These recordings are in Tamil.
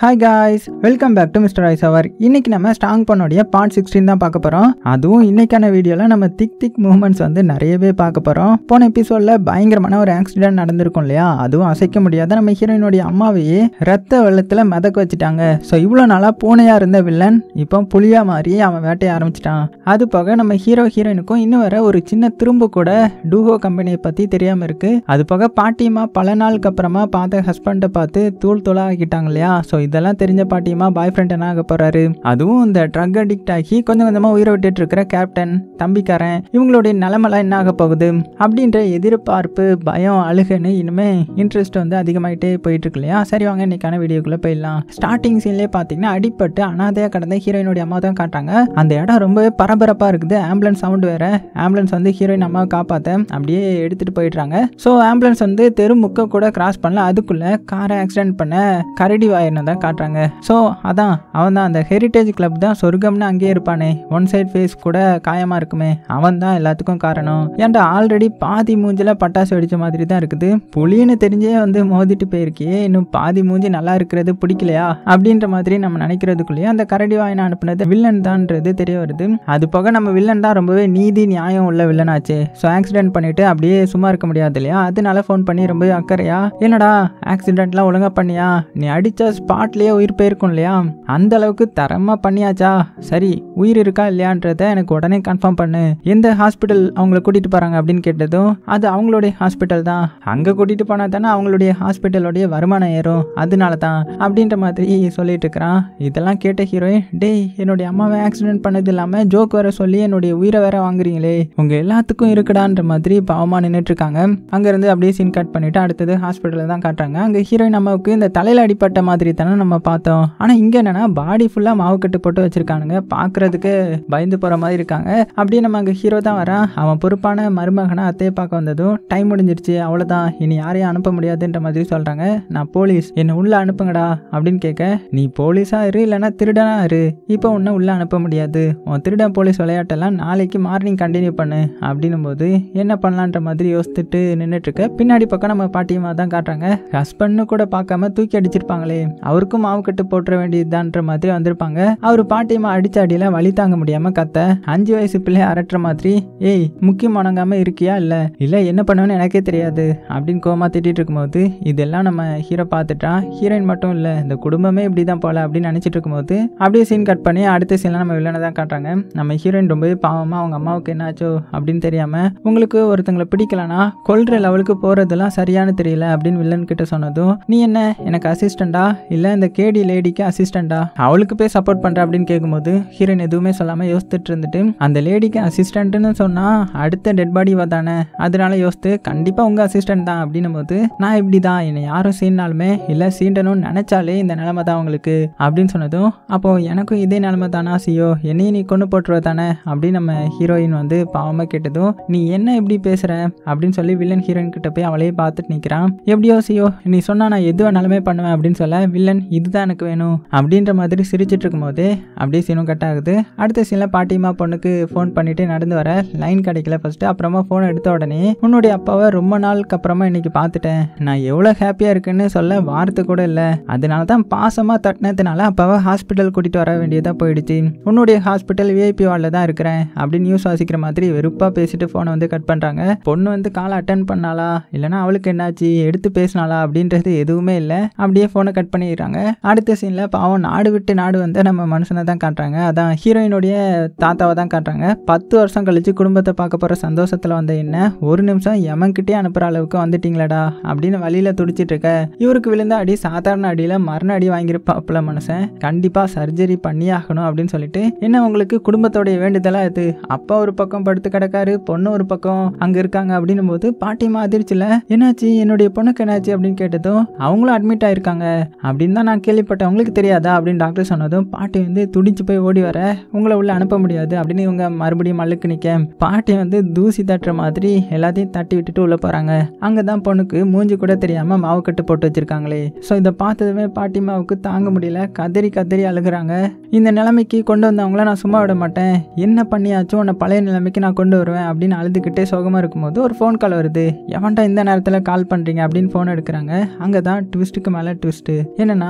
Hi guys, welcome back to mister ஐஸ் அவர். இன்னைக்கு நம்ம ஸ்ட்ராங் பண்ணோடைய பார்ட் 16 தான் பார்க்க போகிறோம். அதுவும் இன்னைக்கான வீடியோவில் நம்ம திக் மூமெண்ட்ஸ் வந்து நிறையவே பார்க்க போகிறோம். போன எபிசோடில் பயங்கரமான ஒரு ஆக்சிடென்ட் நடந்திருக்கும் இல்லையா, அதுவும் அசைக்க முடியாத நம்ம ஹீரோயினுடைய அம்மாவையே ரத்த வெள்ளத்தில் மிதக்க வச்சுட்டாங்க. ஸோ இவ்வளோ நாளாக பூனையாக இருந்த வில்லன் இப்போ புலியாக மாறி அவன் வேட்டையை ஆரம்பிச்சிட்டான். அது போக நம்ம ஹீரோயினுக்கும் இன்னும் வர ஒரு சின்ன திரும்ப கூட டூஹோ கம்பெனியை பற்றி தெரியாமல் இருக்குது. அது போக பாட்டியம்மா பல நாளுக்கு அப்புறமா பார்த்த ஹஸ்பண்டை பார்த்து தூள் ஆகிட்டாங்க இல்லையா. ஸோ இதெல்லாம் தெரிஞ்ச பாட்டியமா பாய் ஃப்ரெண்ட் என்ன ஆக போறாரு, அதுவும் இந்த ட்ரக் அடிக்ட் ஆகி கொஞ்சம் கொஞ்சமா உயிரை விட்டுட்டு இருக்கிற கேப்டன் தம்பிக்காரன் இவங்களுடைய நிலைமெல்லாம் என்ன ஆக போகுது அப்படின்ற எதிர்பார்ப்பு, பயம், அழுகன்னு இனிமே இன்ட்ரெஸ்ட் வந்து அதிகமாயிட்டே போயிட்டு இருக்கு இல்லையா. சரி வாங்க இன்னைக்கான வீடியோக்குள்ள போயிடலாம். ஸ்டார்டிங் சீன்லேயே பார்த்தீங்கன்னா அடிப்பட்டு அனாதையா கடந்த ஹீரோயினுடைய அம்மா தான் காட்டுறாங்க. அந்த இடம் ரொம்பவே பரபரப்பா இருக்குது. ஆம்புலன்ஸ் சவுண்ட் வேற. ஆம்புலன்ஸ் வந்து ஹீரோயின் அம்மாவை காப்பாத்த அப்படியே எடுத்துட்டு போயிடுறாங்க. ஸோ ஆம்புலன்ஸ் வந்து தெரு முக்க கூட கிராஸ் பண்ணல, அதுக்குள்ள காரை ஆக்சிடென்ட் பண்ண கரடி வாயின்னு தான் காட்டுறாங்க. ஸோ அதான் அவன் தான் அந்த ஹெரிட்டேஜ் கிளப் தான் சொர்க்கம்னு அங்கேயே இருப்பானே, ஒன் சைட் ஃபேஸ் கூட காயமா இருக்குமே, அவன் தான் எல்லாத்துக்கும் காரணம். ஏன்டா ஆல்ரெடி பாதி மூஞ்சில பட்டாசு வெடிச்ச மாதிரி தான் இருக்குது, புலின்னு தெரிஞ்சே வந்து மோதிட்டு போயிருக்கியே, இன்னும் பாதி மூஞ்சி நல்லா இருக்கிறது பிடிக்கலையா அப்படின்ற மாதிரி நம்ம நினைக்கிறதுக்குள்ளேயே அந்த கரடி வாயினை அனுப்புனது வில்லன் தான்ன்றது தெரிய வருது. அது போக நம்ம வில்லன் தான் ரொம்பவே நீதி நியாயம் உள்ள வில்லன் ஆச்சு. ஸோ ஆக்சிடென்ட் பண்ணிட்டு அப்படியே சும்மா இருக்க முடியாது இல்லையா, அதனால ஃபோன் பண்ணி ரொம்பவே அக்கறையா, என்னடா ஆக்சிடென்ட்லாம் ஒழுங்கா பண்ணியா, நீ அடிச்ச ஸ்பாட்லயே உயிர் போயிருக்கும் இல்லையா, அந்த அளவுக்கு தரமா பண்ணியாச்சா, சரி உயிர் இருக்கா இல்லையான்றத எனக்கு உடனே கன்ஃபார்ம் பண்ணு, எந்த ஹாஸ்பிட்டல் அவங்கள கூட்டிட்டு போறாங்க அப்படின்னு கேட்டதும் அது அவங்களுடைய ஹாஸ்பிட்டல் தான், அங்க கூட்டிட்டு போனா தானே அவங்களுடைய ஹாஸ்பிட்டலோடைய வருமானம் ஏறும், அதனால தான் அப்படின்ற மாதிரி சொல்லிட்டு இருக்கிறான். இதெல்லாம் கேட்ட ஹீரோயின், டேய் என்னுடைய அம்மாவை ஆக்சிடென்ட் பண்ணது இல்லாம ஜோக் வேற சொல்லி என்னுடைய உயிரை வேற வாங்குறீங்களே, உங்க எல்லாத்துக்கும் இருக்குடான்ற மாதிரி பாவமா நின்றுட்டு இருக்காங்க. அங்க இருந்து அப்படியே சீன் கட் பண்ணிட்டு அடுத்தது ஹாஸ்பிட்டல தான் காட்டுறாங்க. அங்க ஹீரோயின் அம்மாவுக்கு இந்த தலையில அடிப்பட்ட மாதிரி தானே நம்ம பார்த்தோம். ஆனா இங்க என்னன்னா பாடி ஃபுல்லா மாவு கட்டு போட்டு வச்சிருக்கானுங்க, பாக்குறதுக்கு பயந்து போற மாதிரி இருக்காங்க. அப்படியே நம்ம அங்க ஹீரோ தான் வரான். அவன் பொறுப்பான மருமகனா அத்தையை பார்க்க வந்ததும் டைம் முடிஞ்சிருச்சு, அவ்வளவுதான், இனி யாரையும் அனுப்ப முடியாதுன்ற மாதிரி சொல்றாங்க. நான் போலீஸ், என்ன உள்ள அனுப்புங்கடா அப்படின்னு கேட்க, நீ போலீஸா இரு இல்லைன்னா திருடனா இரு, இப்போ உன்ன உள்ள அனுப்ப முடியாது, உன் திருடன் போலீஸ் விளையாட்டெல்லாம் நாளைக்கு மார்னிங் கண்டினியூ பண்ணு அப்படின்னும் போது என்ன பண்ணலான்ற மாதிரி யோசிச்சுட்டு நின்றுட்டு இருக்க. பின்னாடி பக்கம் நம்ம பாட்டியமா தான் காட்டுறாங்க. ஹஸ்பண்ட்னு கூட பார்க்காம தூக்கி அடிச்சிருப்பாங்களே, அவருக்கும் மாவு கட்டு போட்டுற வேண்டியதுதான்ற மாதிரி வந்திருப்பாங்க. அவரு பாட்டியமா அடிச்ச அடியில வலி தாங்க முடியாம கத்த 5 வயசு பிள்ளை அரட்டுற மாதிரி, ஏய் முக்கியம் முணங்காம இருக்கியா இல்ல என்ன பண்ணுவேன்னு எனக்கே தெரியாது அப்படின்னு கோமா திட்டிட்டு இருக்கும்போது இதெல்லாம் நம்ம ஹீரோ பார்த்துட்டான். ஹீரோயின் மட்டும் இல்ல இந்த குடும்பமே இப்படிதான் போல அப்படின்னு நினைச்சிட்டு இருக்கும்போது அப்படியே சீன் கட் பண்ணி அடுத்த சீன்ல நம்ம வில்லனை தான் காட்டுறாங்க. நம்ம ஹீரோயின் ரொம்பவே பாவமா அவங்க அம்மாவுக்கு என்னாச்சோ அப்படின்னு தெரியாம, உங்களுக்கு ஒருத்தங்களை பிடிக்கலனா கொல்ற லெவலுக்கு போறதெல்லாம் சரியானு தெரியல அப்படின்னு வில்லன் கிட்ட சொன்னதும், நீ என்ன எனக்கு அசிஸ்டண்டா இல்ல இந்த கேடி லேடிக்கு அசிஸ்டண்டா, அவளுக்கு போய் சப்போர்ட் பண்ற அப்படின்னு கேட்கும்போது ஹீரோயின் எதுவுமே சொல்லாம யோசிச்சுட்டு இருந்துட்டு, அந்த லேடிக்கு அசிஸ்டன்ட்னு சொன்னா அடுத்த டெட் பாடி தானே, அதனால யோசித்து கண்டிப்பா உங்க அசிஸ்டன்ட் தான் அப்படின்னும் போது, நான் இப்படிதான், என்னை யாரும் சீனாலுமே இல்ல சீண்டணும்னு நினைச்சாலே இந்த நிலைமை தான் உங்களுக்கு அப்படின்னு சொன்னதும், அப்போ எனக்கும் இதே நிலைமை தானா சியோ, என்னையும் நீ கொண்டு போட்டுருவ தானே அப்படின்னு நம்ம ஹீரோயின் வந்து பாவமா கேட்டதும், நீ என்ன எப்படி பேசுற அப்படின்னு சொல்லி வில்லன் ஹீரோயின் கிட்ட போய் அவளையே பார்த்துட்டு நிக்கிறான். எப்படியோ சியோ நீ சொன்னா நான் எது வேணாலுமே பண்ணுவேன் அப்படின்னு சொல்ல, வில்லன் இதுதான் எனக்கு வேணும் அப்படின்ற மாதிரி சிரிச்சிட்டு இருக்கும் போது அப்படியே சீனும் கட் ஆகுது. அடுத்த சீன்ல பாட்டியமா பொண்ணுக்கு ஃபோன் பண்ணிட்டு நடந்து வர, லைன் கிடைக்கல ஃபர்ஸ்ட், அப்புறமா ஃபோன் எடுத்த உடனே உன்னுடைய அப்பாவை ரொம்ப நாளுக்கு அப்புறமா இன்னைக்கு பார்த்துட்டேன், நான் எவ்வளவு ஹாப்பியா இருக்குன்னு சொல்ல வார்த்தை கூட இல்லை, அதனால தான் பாசமா தட்டினதுனால அப்பாவை ஹாஸ்பிட்டல் கூட்டிட்டு வர வேண்டியதா போயிடுச்சு, உன்னுடைய ஹாஸ்பிட்டல் விஐபி வார்டில் தான் இருக்கிறேன் அப்படின்னு நியூஸ் வாசிக்கிற மாதிரி வெறுப்பா பேசிட்டு போனை வந்து கட் பண்றாங்க. பொண்ணு வந்து காலை அட்டன் பண்ணாலா இல்லைன்னா அவளுக்கு என்னாச்சு எடுத்து பேசினாலா அப்படின்றது எதுவுமே இல்லை, அப்படியே போனை கட் பண்ணிடுறாங்க. அடுத்த சீன்ல பாவம் நாடு விட்டு நாடு வந்து நம்ம மனுஷனை தான் காட்டுறாங்க. அதான் ஹீரோயினுடைய தாத்தாவை தான் காட்டுறாங்க. 10 வருஷம் கழிச்சு குடும்பத்தை பார்க்க போற சந்தோஷத்துல வந்த என்ன ஒரு நிமிஷம் எமன்கிட்டே அனுப்புற அளவுக்கு வந்துட்டீங்களடா அப்படின்னு வழியில துடிச்சிட்டு இருக்க, இவருக்கு விழுந்த அடி சாதாரண அடியில மரண அடி வாங்கியிருப்பாப்புல மனுஷன், கண்டிப்பா சர்ஜரி பண்ணி ஆகணும் அப்படின்னு சொல்லிட்டு, என்ன உங்களுக்கு குடும்பத்தோடைய வேண்டுதலா இது, அப்பா ஒரு பக்கம் படுத்து கிடக்காரு, பொண்ணு ஒரு பக்கம் அங்க இருக்காங்க அப்படின்னும் போது பாட்டியமா அதிர்ச்சில, என்னாச்சு என்னுடைய பொண்ணுக்கு என்னாச்சு அப்படின்னு கேட்டதும், அவங்களும் அட்மிட் ஆயிருக்காங்க அப்படின்னு தான் நான் கேள்விப்பட்டேன், உங்களுக்கு தெரியாதா அப்படின்னு டாக்டர் சொன்னதும் பாட்டி வந்து துடிச்சு போய் ஓடி வர, உங்களை உள்ள அனுப்ப முடியாது அப்படின்னு இவங்க மறுபடியும் மல்லுக்கு நிக்க, பாட்டி வந்து தூசி தட்டுற மாதிரி எல்லாத்தையும் தட்டி விட்டுட்டு உள்ள போறாங்க. அங்கதான் பொண்ணுக்கு மூஞ்சி கூட தெரியாம மாவு கட்டு போட்டு வச்சிருக்காங்களே. ஸோ இதை பார்த்ததுமே பாட்டிமாவுக்கு தாங்க முடியல, கதறி அழுகுறாங்க. இந்த நிலைமைக்கு கொண்டு வந்தவங்கள நான் சும்மா விட மாட்டேன், என்ன பண்ணியாச்சும் உன்னை பழைய நிலைமைக்கு நான் கொண்டு வருவேன் அப்படின்னு அழுதுகிட்டே சோகமா இருக்கும்போது ஒரு ஃபோன் கால் வருது. எவன்டா இந்த நேரத்தில் கால் பண்றீங்க அப்படின்னு ஃபோன் எடுக்கிறாங்க. அங்கதான் ட்விஸ்ட்டுக்கு மேல ட்விஸ்ட். என்னன்னா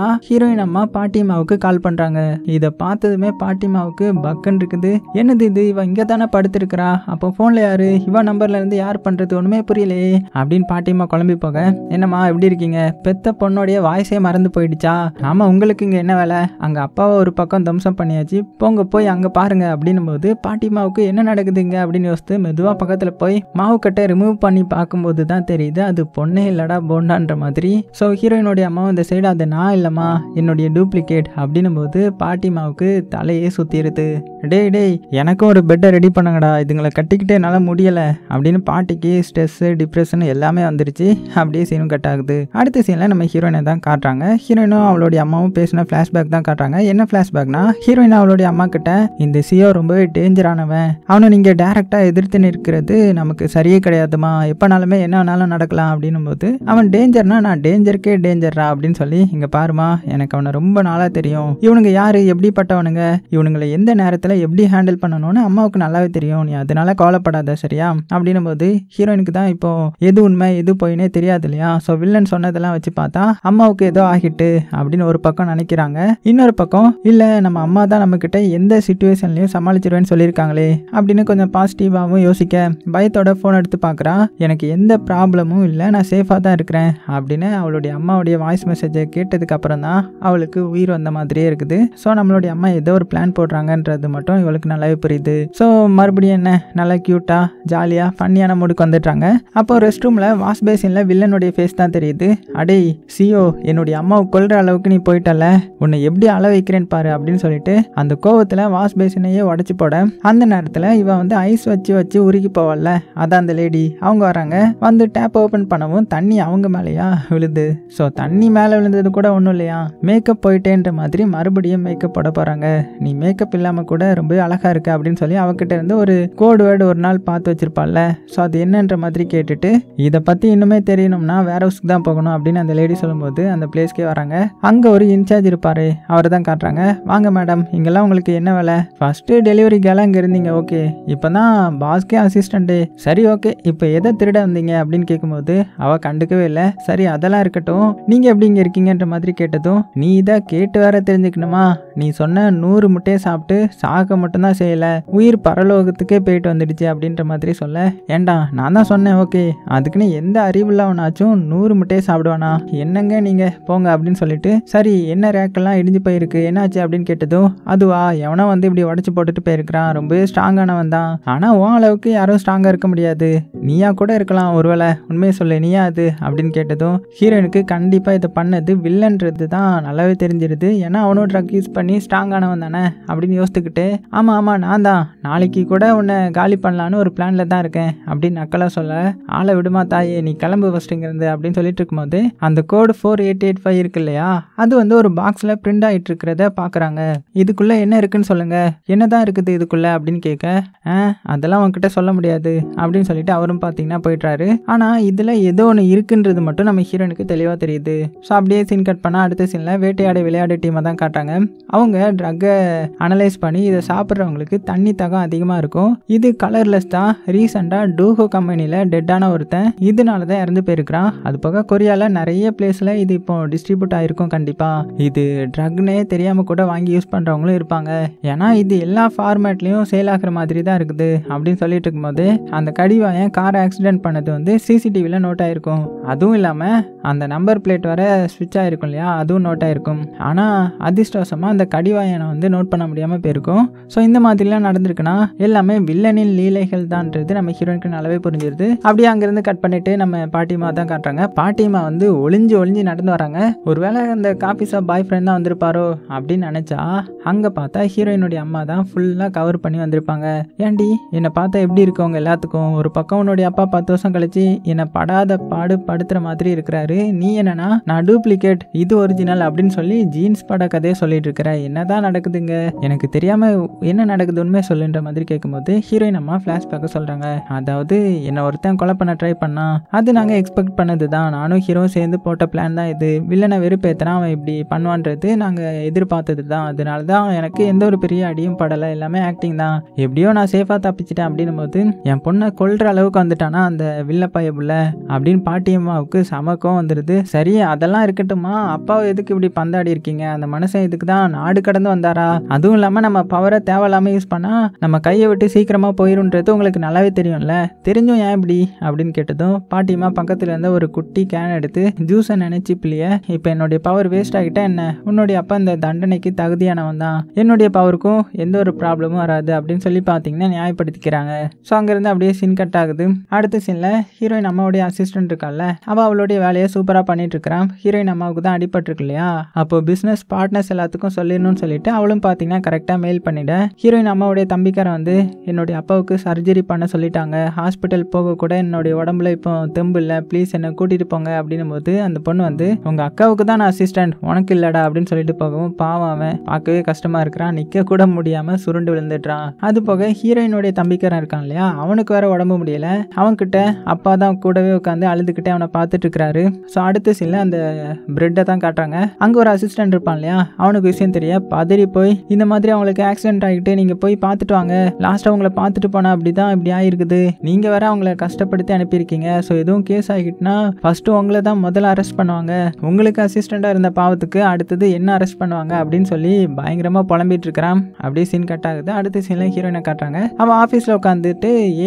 கட் பண்ணா ஹீரோயின் அம்மா பாட்டிமாவுக்கு கால் பண்றாங்க. இதை பார்த்ததுமே பாட்டிமாவுக்கு பக்குன்னு இருக்குது. என்னது இது, இவ இங்க தானே படுத்திருக்கிறா, அப்போ போன்ல யாரு, இவ நம்பர்ல இருந்து யார் பண்றது, ஒண்ணுமே புரியலையே அப்படின்னு பாட்டிமா குழம்பி போக, என்னம்மா எப்படி இருக்கீங்க, பெத்த பொண்ணோடைய வாய்ஸே மறந்து போயிடுச்சா, ஆமா உங்களுக்கு இங்க என்ன வேலை, அங்க அப்பாவை ஒரு பக்கம் தம்சம் பண்ணியாச்சு, போங்க போய் அங்க பாருங்க அப்படின்னும் போது பாட்டிமாவுக்கு என்ன நடக்குதுங்க அப்படின்னு யோசித்து மெதுவா பக்கத்துல போய் மாவு கட்டை ரிமூவ் பண்ணி பார்க்கும்போது தான் தெரியுது அது பொண்ணே இல்லடா போண்டான்ற மாதிரி. ஸோ ஹீரோயினுடைய அம்மாவும் இந்த சைடு அது நான் இல்லம்மா என்னுடைய டூப்ளிகேட் அப்படின்னும் போது பாட்டிமாவுக்கு தலையே சுத்திருது. டேய் எனக்கும் ஒரு பெட்டை ரெடி பண்ணுங்கடா, இதுங்களை கட்டிக்கிட்டே என்னால முடியல அப்படின்னு பாட்டிக்கு ஸ்ட்ரெஸ் டிப்ரெஷன் எல்லாமே வந்துருச்சு. அப்படியே சீனும் கட் ஆகுது. அடுத்த சீன்ல நம்ம ஹீரோயினை தான் காட்டுறாங்க. ஹீரோயினும் அவளுடைய அம்மாவும் பேசின பிளாஷ்பேக் தான் காட்டுறாங்க. என்ன பிளாஷ்பேக்னா, ஹீரோயின் அவளுடைய அம்மா கிட்ட இந்த சியோ ரொம்பவே டேஞ்சரானவன், அவனை நீங்க டைரக்டா எதிர்த்து நிற்கிறது நமக்கு சரியே கிடையாதுமா, எப்பனாலுமே என்ன வேணாலும் நடக்கலாம் அப்படின்னும் போது, அவன் டேஞ்சர்னா நான் டேஞ்சருக்கே டேஞ்சர்ரா அப்படின்னு சொல்லி, இங்க பாருமா எனக்கு அவனை ரொம்ப நாளா தெரியும், இவனுங்க யாரு எப்படிப்பட்டவனுங்க, இவனுங்களை எந்த நேரத்துல எப்படி ஹேண்டில் பண்ணணும்னு அம்மாவுக்கு நல்லாவே தெரியும், நீ அதனால கவலைப்படாத சரியா அப்படின்னும் போது, ஹீரோயினுக்கு தான் இப்போ எது உண்மை எது போயினே தெரியாது இல்லையா. ஸோ வில்லன் சொன்னதெல்லாம் வச்சு பார்த்தா அம்மாவுக்கு ஏதோ ஆகிட்டு அப்படின்னு ஒரு பக்கம் நினைக்கிறாங்க. இன்னொரு பக்கம் இல்ல நம்ம அம்மா தான் நம்ம கிட்ட எந்த சிச்சுவேஷன்லயும் சமாளிச்சிருவேன்னு சொல்லியிருக்காங்களே அப்படின்னு கொஞ்சம் பாசிட்டிவாகவும் யோசிக்க பயத்தோட போன் எடுத்து பார்க்குறா. எனக்கு எந்த ப்ராப்ளமும் இல்லை, நான் சேஃபாக தான் இருக்கிறேன் அப்படின்னு அவளுடைய அம்மாவுடைய வாய்ஸ் மெசேஜை கேட்டதுக்கு அப்புறம் தான் அவளுக்கு உயிர் வந்த மாதிரியே இருக்குது. ஸோ நம்மளுடைய அம்மா ஏதோ ஒரு பிளான் போடுறாங்கன்றது மட்டும் இவளுக்கு நல்லாவே புரியுது. ஸோ மறுபடியும் என்ன நல்லா கியூட்டா ஜாலியா ஃபன்னியான மூடுக்கு வந்துட்டாங்க. அப்போ ரெஸ்ட் ரூம்ல வாஷ் பேசின்ல வில்லனுடைய ஃபேஸ் தான் தெரியுது. அடே சியோ என்னுடைய அம்மாவை கொல்ற அளவுக்கு நீ போயிட்டல, உன்னை எப்படி அள வைக்கிறேன்னு பாரு அப்படின்னு சொல்லிட்டு அந்த கோவத்துல வாஷ் பேசினையே உடச்சு போட, அந்த நேரத்துல இவ வந்து ஐஸ் வச்சு வச்சு உருகி போவல்ல, அதான் அந்த லேடி அவங்க வராங்க. வந்து டேப் ஓபன் பண்ணவும் தண்ணி அவங்க மேலையா விழுது. ஸோ தண்ணி மேலே விழுந்தது கூட ஒன்றும் இல்லையா, மேக்கப் போயிட்டேன்ற மாதிரி மறுபடியும் மேக்கப் போட போறாங்க. நீ மேக்கப் இல்லாம கூட ரொம்ப அழகா இருக்கு அப்படின்னு சொல்லி அவகிட்ட இருந்து ஒரு கோட் வேர்டு ஒரு நாள் பார்த்து வச்சிருப்பாள்ல, ஸோ அது என்னன்ற மாதிரி கேட்டுட்டு இதை பத்தி இன்னுமே தெரியணும்னா வேற ஹவுஸ்க்கு தான் போகணும் அப்படின்னு அந்த லேடி சொல்லும்போது அந்த பிளேஸ்க்கே வராங்க. அங்க ஒரு இன்சார்ஜ் இருப்பாரு, அவரை தான் காட்டுறாங்க. வாங்க மேடம், இங்கெல்லாம் உங்களுக்கு என்ன வேலை, ஃபர்ஸ்ட் டெலிவரி கேலாம் இங்க இருந்தீங்க, ஓகே இப்பதான் பாஸ்கே அசிஸ்டன்ட், சரி ஓகே இப்போ எதை திருட வந்தீங்க அப்படின்னு கேட்கும்போது அவ கண்டுக்கவே இல்லை. சரி அதெல்லாம் இருக்கட்டும், நீங்க எப்படி இங்க இருக்கீங்கன்ற மாதிரி கேட்டதும், நீ இதை கேட்டு வேற தெரிஞ்சுக்கணுமா, நீ சொன்ன 100 முட்டையை சாப்பிட்டு சாக மட்டும்தான் செய்யல, உயிர் பரலோகத்துக்கே போயிட்டு வந்துடுச்சு அப்படின்ற மாதிரி சொல்ல, ஏண்டா நான் தான் சொன்னேன் ஓகே, அதுக்குன்னு எந்த அறிவுள்ளவனாச்சும் 100 முட்டையை சாப்பிடுவானா, என்னங்க நீங்க போங்க அப்படின்னு சொல்லிட்டு, சரி என்ன ரேக்கெல்லாம் இடிஞ்சு போயிருக்கு என்னாச்சு அப்படின்னு கேட்டதும், அதுவா எவனோ வந்து இப்படி உடச்சு போட்டுட்டு போயிருக்கிறான், ரொம்பவே ஸ்ட்ராங்கானவன் தான், ஆனா உன் அளவுக்கு யாரும் ஸ்ட்ராங்கா இருக்க முடியாது, நீயா கூட இருக்கலாம் ஒருவேளை, உண்மையை சொல்லு நீயா அது அப்படின்னு கேட்டதும் ஹீரோயினுக்கு கண்டிப்பா இதை பண்ணது வில்லன்றது தான் நல்லாவே தெரிஞ்சிருது. ஏன்னா அவனும் ட்ரக் யூஸ் பண்ணி ஸ்ட்ராங்கானவன் தானே அப்படின்னு யோசித்துக்கிட்டு, ஆமா ஆமா நான் தான், நாளைக்கு கூட உன்னை காலி பண்ணலான்னு ஒரு பிளான்ல தான் இருக்கேன் அப்படின்னு நக்கலா சொல்ல, ஆளை விடுமா தாயே நீ கிளம்பு ஃபர்ஸ்ட்ங்கிறது அப்படின்னு சொல்லிட்டு இருக்கும்போது அந்த கோடு 4885 இருக்கு இல்லையா, அது வந்து ஒரு பாக்ஸ்ல பிரிண்ட் ஆயிட்டு இருக்கிறத பாக்குறாங்க. இதுக்குள்ள என்ன இருக்குன்னு சொல்லுங்க, என்னதான் இருக்குது இதுக்குள்ள அப்படின்னு கேட்க, அதெல்லாம் உன்கிட்ட சொல்ல முடியாது அப்படின்னு சொல்லிட்டு அவரும் பாத்தீங்கன்னா போயிட்டாரு. ஆனா இதுல ஏதோ ஒன்று இருக்குன்றது மட்டும் நம்ம ஹீரோனுக்கு தெளிவா தெரியுது. ஸோ அப்படியே சீன் கட் பண்ணா அடுத்த சீன்ல வேட்டையாட விளையாடு டீமை தான் காட்டுறாங்க. அவங்க ட்ரக்கை அனலைஸ் பண்ணி இதை சாப்பிட்றவங்களுக்கு தண்ணி தாகம் அதிகமா இருக்கும், இது கலர்லெஸ் தான், ரீசெண்டா டூஹோ கம்பெனில டெட்டான ஒருத்தன் இதனால தான் இறந்து போயிருக்கிறான், அது போக கொரியால நிறைய பிளேஸ்ல இது இப்போ டிஸ்ட்ரிபியூட் ஆயிருக்கும், கண்டிப்பா இது ட்ரக்னே தெரியாம கூட வாங்கி யூஸ் பண்றவங்களும் இருப்பாங்க, ஏன்னா இது எல்லா ஃபார்மேட்லயும் சேல் ஆகிற மாதிரி தான் இருக்குது அப்படின்னு சொல்லிட்டு இருக்கும்போது அந்த கடிவாயன் கார் ஆக்சிடென்ட் பண்ணது வந்து சிசிடிவில நோட் ஆயிருக்கும், அதுவும் இல்லாம அந்த நம்பர் பிளேட் வர ஸ்விட்ச் ஆயிருக்கும் இல்லையா, அதுவும் நோட் ஆயிருக்கும், ஆனா அதிர்ஷ்டவசமா அந்த கடிவாயனை வந்து நோட் பண்ண முடியாம போயிருக்கும். ஸோ இந்த மாதிரிலாம் நடந்திருக்குன்னா எல்லாமே வில்லனின் லீலைகள் தான்ன்றது நம்ம ஹீரோனுக்கு நல்லாவே புரிஞ்சிருது. அப்படியே அங்கிருந்து கட் பண்ணிட்டு நம்ம பாட்டிமா தான் காட்டுறாங்க. பாட்டிமா வந்து ஒளிஞ்சு ஒளிஞ்சு நடந்து வராங்க. ஒருவேளை அந்த காபி ஷாப் பாய் ஃப்ரெண்ட் தான் வந்திருப்பாரோ அப்படின்னு நினைச்சா அங்க பார்த்தா ஹீரோயினுடைய அம்மா தான் ஃபுல்லா கவர் பண்ணி வந்திருப்பாங்க. ஏண்டி என்னை பார்த்தா எப்படி இருக்கவங்க எல்லாத்துக்கும், ஒரு பக்கம் உன்னுடைய அப்பா 10 வருஷம் கழிச்சு என்னை படாத பாடு படுத்துற மாதிரி இருக்கிறாரு, நீ என்னன்னா நான் டூப்ளிகேட் இது ஒரிஜினல் அப்படின்னு சொல்லி ஜீன்ஸ் பட கதையை சொல்லிட்டு இருக்கிற, என்னதான் நடக்குதுங்க எனக்கு தெரியாம என்ன நடக்குது உண்மை சொல்லுன்ற மாதிரி கேட்கும்போது ஹீரோயின் அம்மா பிளாஷ்பேக்க சொல்றாங்க. அதாவது என்ன ஒருத்தன் கொலை பண்ண ட்ரை பண்ணா, அது நாங்க எக்ஸ்பெக்ட் பண்ணது தான், நானும் ஹீரோ சேர்ந்து போட்ட பிளான் தான் இது, வில்லனை வெறுப்பேத்தனா அவன் இப்படி பண்ணுவான்றது நாங்க எதிர்பார்த்தது தான், அதனால தான் எனக்கு எந்த ஒரு பெரிய அடியும் படலை, எல்லாமே ஆக்டிங் தான், எப்படியோ நான் சேஃபா தப்பிச்சிட்டேன் அப்படின்னும் போது என் பொண்ணை கொல்ற அளவுக்கு வந்துட்டானா அந்த வில்ல பைய புள்ள அப்படின்னு பாட்டியம்மாவுக்கு சமக்கம் வந்துடுது. சரி அதெல்லாம் இருக்கட்டுமா, அப்பாவை எதுக்கு இப்படி பந்தாடி இருக்கீங்க? அந்த மனுஷன் இதுக்கு தான் நாடு கடந்து வந்தாரா? அதுவும் இல்லாமல் நம்ம பவரை தேவையில்லாமல் யூஸ் பண்ணால் நம்ம கையை விட்டு சீக்கிரமாக போயிருன்றது உங்களுக்கு நல்லாவே தெரியும்ல, தெரிஞ்சும் ஏன் இப்படி அப்படின்னு கேட்டதும் பாட்டிமா பக்கத்தில் இருந்த ஒரு குட்டி கேன் எடுத்து ஜூஸை நினைச்சு பிள்ளைய, இப்போ என்னுடைய பவர் வேஸ்ட் ஆகிட்டா என்ன, உன்னுடைய அப்பா இந்த தண்டனைக்கு தகுதியானவன் தான், என்னுடைய பவருக்கும் எந்த ஒரு ப்ராப்ளமும் வராது அப்படின்னு சொல்லி பார்த்தீங்கன்னா நியாயப்படுத்திக்கிறாங்க. ஸோ அங்கேருந்து அப்படியே சீன் கட் ஆகுது. அடுத்த சீனில் ஹீரோயின் அம்மாவுடைய அசிஸ்டன்ட் இருக்கால, அவளுடைய வேலையை சூப்பராக பண்ணிட்டு இருக்கிறான். ஹீரோயின் அம்மாவுக்கு தான் அடிபட்டிருக்கு இல்லையா, அப்போ பிஸ்னஸ் பார்ட்னர்ஸ் எல்லாத்துக்கும் சொல்லிடணும்னு சொல்லிட்டு அவளும் பார்த்தீங்கன்னா கரெக்டாக மெயில் பண்ணிட. ஹீரோயின் அம்மாவுடைய தம்பிக்காரன் வந்து என்னுடைய அப்பாவுக்கு சர்ஜரி பண்ண சொல்லிட்டாங்க, ஹாஸ்பிட்டல் போக கூட என்னுடைய உடம்புல இப்போ தெம்பு இல்லை, ப்ளீஸ் என்னை கூட்டிட்டு போங்க அப்படின்னும் போது அந்த பொண்ணு வந்து உங்க அக்காவுக்கு தான் நான் அசிஸ்டன்ட், உனக்கு இல்லடா அப்படின்னு சொல்லிட்டு போகவும் பாவம் அவன் பார்க்கவே கஷ்டமா இருக்கிறான், நிக்க கூட முடியாம சுருண்டு விழுந்துடுறான். அது போக ஹீரோயினுடைய தம்பிக்காரன் இருக்கான் இல்லையா, அவனுக்கு வேற உடம்பு முடியல, அவன்கிட்ட அப்பா தான் கூடவே உட்காந்து அழுதுகிட்டே அவனை பார்த்துட்டு இருக்கிறாரு. ஸோ அடுத்த சீன்ல அந்த பிரெட்டை தான் காட்டுறாங்க. அங்க ஒரு அசிஸ்டன்ட் இருப்பான் இல்லையா, அவனுக்கு விஷயம் தெரிய பதறி போய் இந்த மாதிரி அவங்களுக்கு ஆக்சிடென்ட் ஆகிட்டு நீங்க போய் பார்த்துட்டு வாங்க, லாஸ்ட் அவங்களை பார்த்துட்டு போனா அப்படிதான் இப்படி ஆயிருக்குது, நீங்க வேற அவங்களை கஷ்டப்படுத்தி அனுப்பியிருக்கீங்க, ஸோ எதுவும் கேஸ் ஆகிட்டுனா ஃபர்ஸ்ட் உங்களை தான் முதல்ல அரெஸ்ட் பண்ணுவாங்க, உங்களுக்கு அசிஸ்டண்டா இருந்த பாவத்துக்கு அடுத்தது என்ன அரெஸ்ட் பண்ணுவாங்க அப்படின்னு சொல்லி பயங்கரமா புலம்பிட்டு இருக்கிறான். அப்படியே சீன் கட் ஆகுது. அடுத்த சீன்ல ஹீரோயினை காட்டுறாங்க. அவன் ஆஃபீஸ்ல உட்காந்துட்டு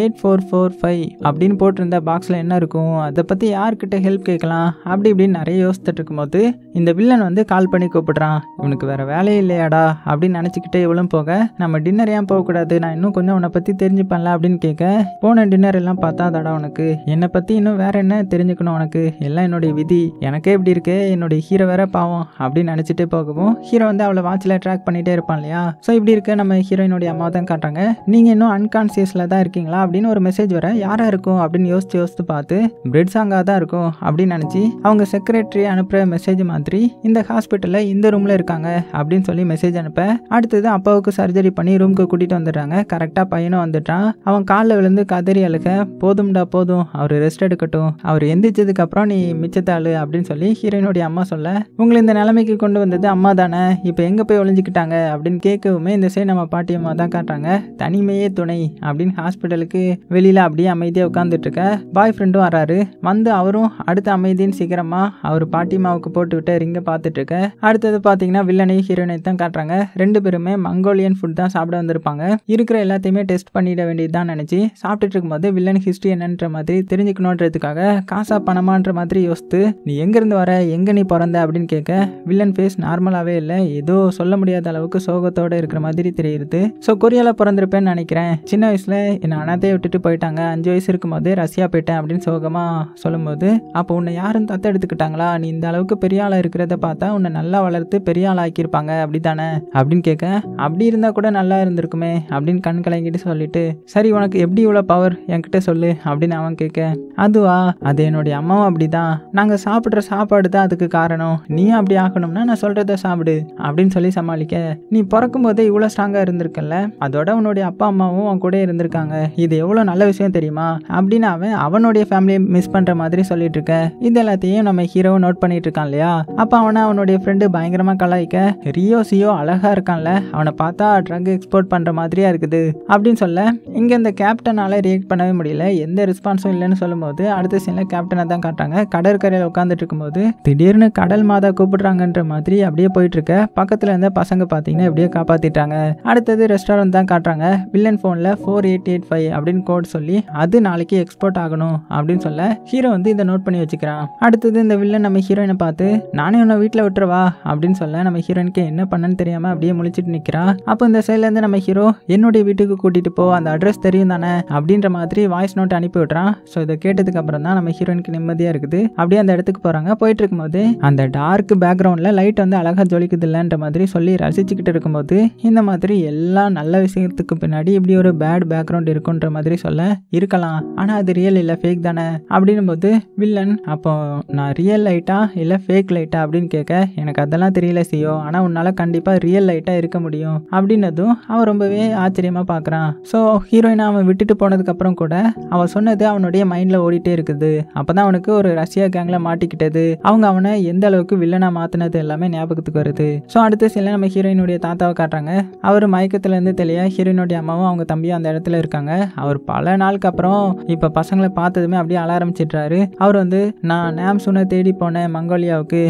8445 அப்படின்னு போட்டிருந்த பாக்ஸ்ல என்ன இருக்கும், அதை பத்தி யார்கிட்ட ஹெல்ப் கேட்கலாம் அப்படி இப்படின்னு நிறைய யோசிச்சுட்டு இருக்கும்போது இந்த வில்லன் வந்து கால் பண்ணி கூப்பிடுறான். இவனுக்கு வேற வேலையே இல்லையாடா அப்படின்னு நினைச்சுக்கிட்டே இவளும் போக, நம்ம டின்னர் ஏன் போகக்கூடாது, நான் இன்னும் கொஞ்சம் உன்னை பத்தி தெரிஞ்சுப்பேன்ல அப்படின்னு கேட்க, போன டின்னர் எல்லாம் பார்த்தாதாடா உனக்கு என்னை பத்தி இன்னும் வேற என்ன தெரிஞ்சுக்கணும், உனக்கு எல்லாம் என்னுடைய விதி, எனக்கே இப்படி இருக்கு, என்னுடைய ஹீரோ வேற பாவம் அப்படின்னு நினைச்சிட்டே போகவும் ஹீரோ வந்து அவளை வாட்சில் ட்ராக் பண்ணிட்டே இருப்பான் இல்லையா. ஸோ இப்படி இருக்க நம்ம ஹீரோயினுடைய அம்மா தான் காட்டுறாங்க. நீங்க இன்னும் அன்கான்சியஸ்ல தான் இருக்கீங்களா அப்படின்னு ஒரு மெசேஜ் வர, யாரா இருக்கும் அப்படின்னு யோசிச்சு பார்த்து பிரெட் சாங்கா தான் இருக்கும் அப்படின்னு நினைச்சு அவங்க செக்ரட்டரி அனுப்புற மெசேஜ் மாதிரி இந்த ஹாஸ்பிட்டல்ல இந்த ரூம்ல இருக்காங்க அப்படின்னு சொல்லி மெசேஜ் அனுப்ப, அடுத்தது அப்பாவுக்கு சர்ஜரி பண்ணி ரூமுக்கு கூட்டிட்டு வந்துடுறாங்க. கரெக்டா பையனும் வந்துட்டான். அவன் காலில் விழுந்து கதறி அழுக, போதும்டா போதும், அவர் ரெஸ்ட் எடுக்கட்டும், அவர் எந்திரிச்சதுக்கு அப்புறம் நீ மிச்சத்தாளு அப்படின்னு சொல்லி ஹீரோயினுடைய அம்மா சொல்ல, உங்களை இந்த நிலைமைக்கு கொண்டு வந்தது அம்மா தானே, இப்போ எங்க போய் ஒளிஞ்சுக்கிட்டாங்க அப்படின்னு கேட்கவுமே இந்த சைடு நம்ம பாட்டி அம்மா தான் காட்டுறாங்க. தனிமையே துணை அப்படின்னு ஹாஸ்பிட்டலுக்கு வெளியில அப்படியே அமைதியா உட்கார்ந்துட்டு இருக்க பாய் ஃப்ரெண்டும் வராரு. வந்து அவரும் அடுத்த அமைதியின் சீக்கிரமா அவர் பாட்டிமாவுக்கு போட்டு விட்டு ரிங்க பார்த்துட்டு இருக்க. அடுத்தது பாத்தீங்கன்னா வில்லனையும் ஹீரோயினையும் தான் காட்டுறாங்க. ரெண்டு பேருமே மங்கோலியன் ஃபுட் தான் சாப்பிட வந்திருப்பாங்க. இருக்கிற எல்லாத்தையுமே டெஸ்ட் பண்ணிட வேண்டியதுதான் நினைச்சு சாப்பிட்டுட்டு இருக்கும்போது வில்லன் ஹிஸ்டரி என்னன்ற மாதிரி தெரிஞ்சுக்கணுன்றதுக்காக காசா பணமான்ற மாதிரி யோசித்து, நீ எங்க இருந்து வர, எங்க நீ பிறந்த அப்படின்னு கேட்க, வில்லன் ஃபேஸ் நார்மலாவே இல்லை, ஏதோ சொல்ல முடியாத அளவுக்கு சோகத்தோட இருக்கிற மாதிரி தெரியுது. ஸோ கொரியால பிறந்திருப்பேன்னு நினைக்கிறேன், சின்ன வயசுல என்ன அனாதையை விட்டுட்டு போயிட்டாங்க, 5 வயசு இருக்கும் போது ரஷ்யா போயிட்டேன் அப்படின்னு சோகமா சொல்லும்போது, அப்போ உன்னை யாரும் தத்த எடுத்துக்கிட்டாங்களா, நீ இந்த அளவுக்கு பெரிய ஆளா இருக்கிறத பார்த்தா உன்னை நல்லா வளர்த்து பெரிய ஆள் ஆக்கியிருப்பாங்க அப்படித்தானே அப்படின்னு கேட்க, அப்படி இருந்தா கூட நல்லா இருந்திருக்குமே அப்படின்னு கண் கலங்கிட்டு சொல்லிட்டு, சரி உனக்கு எப்படி இவ்வளோ பவர் என்கிட்ட சொல்லு அப்படின்னு அவன் கேட்க, அதுவா, அது என்னுடைய அம்மாவும் அப்படிதான், நாங்கள் சாப்பிட்ற சாப்பாடு தான் அதுக்கு காரணம், நீயும் அப்படி ஆகணும்னா நான் சொல்றத சாப்பிடு அப்படின்னு சொல்லி சமாளிக்க, நீ பிறக்கும் போதே இவ்வளோ ஸ்ட்ராங்கா இருந்திருக்கல, அதோட உன்னுடைய அப்பா அம்மாவும் அவன் கூட இருந்திருக்காங்க, இது எவ்வளோ நல்ல விஷயம் தெரியுமா அப்படின்னு அவனுடைய ஃபேமிலியை மிஸ் பண்ற மாதிரி சொல்லிட்டு இருக்க. இது எல்லாத்தையும் நம்ம ஹீரோ நோட் பண்ணிட்டு இருக்கான் இல்லையா. அப்ப அவனுடைய ஃப்ரெண்டு பயங்கரமா கலாய்க்க, சியோ அழகா இருக்கான்ல, அவனை பார்த்தா ட்ரக் எக்ஸ்போர்ட் பண்ற மாதிரியா இருக்குது அப்படின்னு சொல்ல, இங்க இந்த கேப்டனால ரியாக்ட் பண்ணவே முடியல, எந்த ரெஸ்பான்ஸும் இல்லைன்னு சொல்லும்போது அடுத்த சீன்ல கேப்டனை தான் காட்டுறாங்க. கடற்கரையில உட்காந்துட்டு இருக்கும்போது திடீர்னு கடல் மாதா கூப்பிடுறாங்கன்ற மாதிரி அப்படியே போயிட்டு இருக்க. பக்கத்துல இருந்த பசங்க பாத்தீங்கன்னா எப்படியே காப்பாத்திட்டாங்க. அடுத்தது ரெஸ்டாரண்ட் தான் காட்டுறாங்க. வில்லன் போன்ல 4885 அப்படின்னு கோட் சொல்லி அது நாளைக்கு எக்ஸ்போர்ட் ஆகணும் அப்படின்னு சொல்ல, ஹீரோ வந்து இதை நோட் பண்ணி வச்சுக்கிறான். அடுத்தது இந்த வில்லன் நம்ம ஹீரோயினை பார்த்து, நானே உன்னை வீட்டில் விட்டுருவா அப்படின்னு சொல்ல, நம்ம ஹீரோயினுக்கு என்ன பண்ணன்னு தெரியாம அப்படியே முழிச்சிட்டு நிக்கிறா. அப்போ இந்த சைட்ல இருந்து நம்ம ஹீரோ, என்னுடைய வீட்டுக்கு கூட்டிட்டு போ, அந்த அட்ரஸ் தெரியும் தானே அப்படின்ற மாதிரி வாய்ஸ் நோட் அனுப்பி விட்டுறான். ஸோ இதை கேட்டதுக்கு அப்புறம் தான் நம்ம ஹீரோயினுக்கு நிம்மதியா இருக்குது. அப்படியே அந்த இடத்துக்கு போறாங்க. போயிட்டு இருக்கும்போது அந்த டார்க் பேக்ரவுண்ட்ல லைட் வந்து அழகா ஜொலிக்குது இல்லைன்ற மாதிரி சொல்லி ரசிச்சுக்கிட்டு இருக்கும்போது, இந்த மாதிரி எல்லா நல்ல விஷயத்துக்கு பின்னாடி இப்படி ஒரு பேட் பேக்ரவுண்ட் இருக்குன்ற மாதிரி சொல்ல, இருக்கலாம் ஆனா அது ரியல் இல்ல ஃபேக் தானே அப்படின்னும் போது வில்லன், அப்போ நான் ரியல் லைட்டா இல்ல ஃபேக் லைட்டா அப்படின்னு கேட்க, எனக்கு அதெல்லாம் தெரியல சியோ, ஆனா உன்னால கண்டிப்பா ரியல் லைட்டா இருக்க முடியும் அப்படின்னதும் அவன் ரொம்பவே ஆச்சரியமா பாக்குறான். ஸோ ஹீரோயினை அவன் விட்டுட்டு போனதுக்கு அப்புறம் கூட அவன் சொன்னது அவனுடைய மைண்ட்ல ஓடிட்டே இருக்குது. அப்பதான் அவனுக்கு ஒரு ரஷ்யா கேங்ல மாட்டிக்கிட்டது, அவங்க அவனை எந்த அளவுக்கு வில்லனா மாத்தினது எல்லாமே ஞாபகத்துக்கு வருது. ஸோ அடுத்த சில நம்ம ஹீரோயினுடைய தாத்தாவை காட்டுறாங்க. அவர் மயக்கத்துல இருந்து தெளிய ஹீரோயினுடைய அம்மாவும் அவங்க தம்பியும் அந்த இடத்துல இருக்காங்க. அவர் பல நாளுக்கு அப்புறம் இப்ப பசங்களை பார்த்ததுமே அப்படியே அழ ஆரம்பிச்சிடுறாரு. அவர் வந்து, நான் நேம்சுனை தேடி போனேன் மங்கோலியாவுக்கு,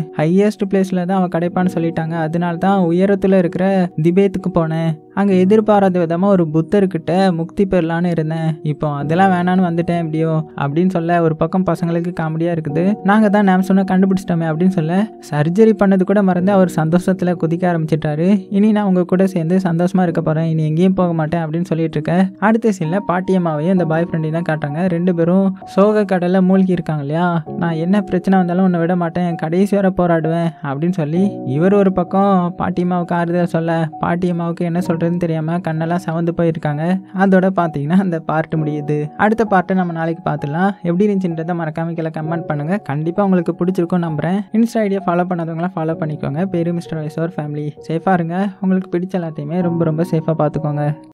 ஹையஸ்ட் பிளேஸ்ல தான் அவன் கிடைப்பான்னு சொல்லிட்டாங்க. அதனால தான் உயரத்துல இருக்கிற திபேத்துக்கு போனேன். அங்க எதிர்பாராத விதமா ஒரு புத்தர்கிட்ட முக்தி பெறலான்னு இருந்தேன். இப்போ அதெல்லாம் வேணான்னு வந்துட்டேன் எப்படியோ அப்படின்னு சொல்ல ஒரு பக்கம் பசங்களுக்கு காமெடியா இருக்குது. நாங்க தான் நாம் சொன்ன கண்டுபிடிச்சிட்டோமே அப்படின்னு சொல்ல சர்ஜரி பண்ணது கூட மறந்து அவர் சந்தோஷத்துல குதிக்க ஆரம்பிச்சிட்டாரு. இனி நான் உங்க கூட சேர்ந்து சந்தோஷமா இருக்க போறேன், இனி எங்கேயும் போக மாட்டேன் அப்படின்னு சொல்லிட்டு இருக்க. அடுத்த சீன்ல பாட்டியம்மாவையும் இந்த பாய் ஃப்ரெண்டையும் தான் காட்டுறாங்க. ரெண்டு பேரும் சோக கடல்ல மூழ்கி இருக்காங்க இல்லையா. நான் என்ன பிரச்சனை வந்தாலும் உன்னை விட மாட்டேன், கடைசி வரை போராடுவேன் அப்படின்னு சொல்லி இவர் ஒரு பக்கம் பாட்டியம்மாவுக்கு ஆறுதல் சொல்ல பாட்டியம்மாவுக்கு என்ன சொல்றதுன்னு தெரியாம கண்ணெல்லாம் சவந்து போயிருக்காங்க. அதோட பாத்தீங்கன்னா அந்த பார்ட் முடியுது. அடுத்த பார்ட்டை நம்ம நாளைக்கு பார்த்துலாம். எப்படி இருந்துச்சுன்றதை மறக்காம கீழே கமெண்ட் பண்ணுங்க. கண்டிப்பா உங்களுக்கு பிடிச்சிருக்கும் நம்புறேன். இன்ஸ்டா ஐடியா ஃபாலோ பண்ணாதவங்களாம் ஃபாலோ பண்ணிக்கோங்க. பேரு மிஸ்டர் வைஸ் ஃபேமிலி. சேஃபா இருங்க. உங்களுக்கு பிடிச்ச எல்லாத்தையுமே ரொம்ப ரொம்ப சேஃபா பார்த்துக்கோங்க.